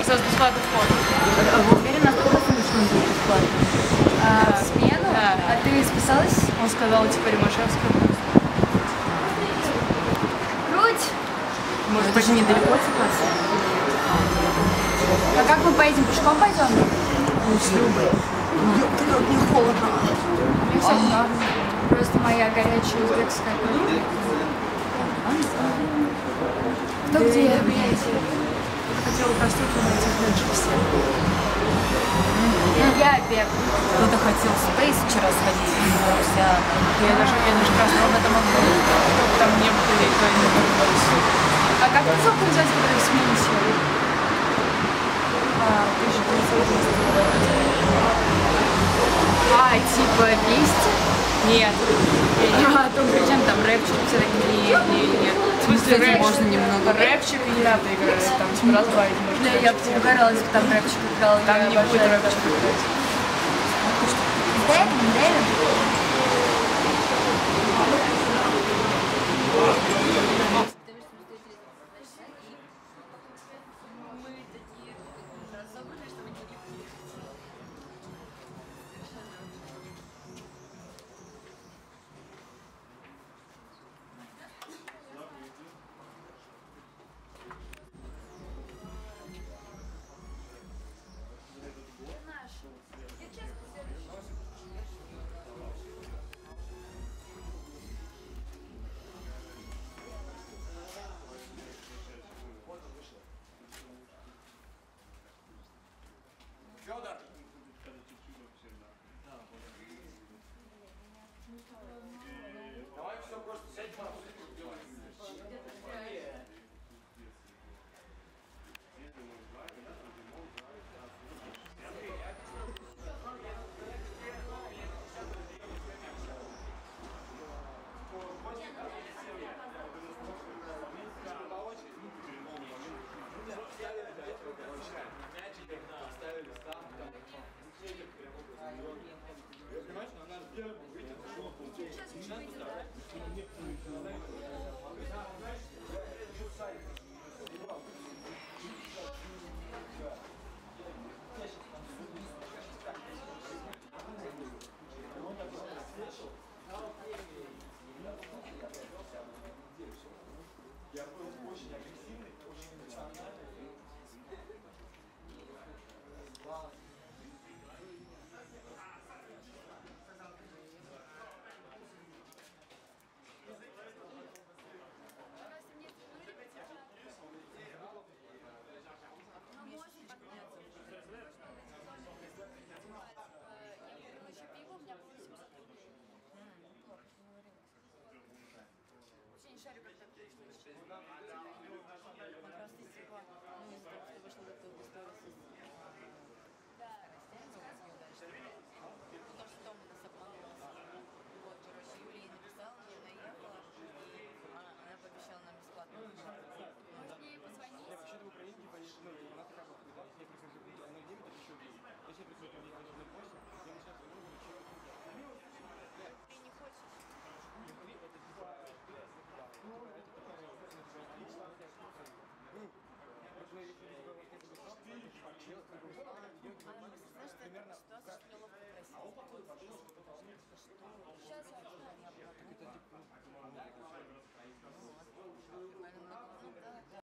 остался бесплатный вход. Вы уверены, сколько смешно будет бесплатно? В смену? Да. А ты списалась? Он сказал, типа, Римашевская. Круть! Может, Это же недалеко от вас. А как мы поедем? Пешком пойдем? Ну, с Любой. Ёпта, как мне холодно. Мне, кстати, норм. Просто моя горячая узбекская кровь. Кто где, блядь? Хотела проститутку найти в Неджипсе. Я бег. Кто-то хотел в Space вчера сходить, Я даже красного об этом отдала, чтобы там не были какие-то. А как ты сколько взять, которые в смене сегодня? 1990. Типа 200? Нет. То причем там рэпчик все такие. Нет. В смысле, Кстати, рэп, можно немного. рэпчик и ребята играют, там типа разбавить можно. Да, я угорала, если бы там рэпчик играл. Там не будет рэпчик играть. Дэвин? Давай все, просто сядь в Сейчас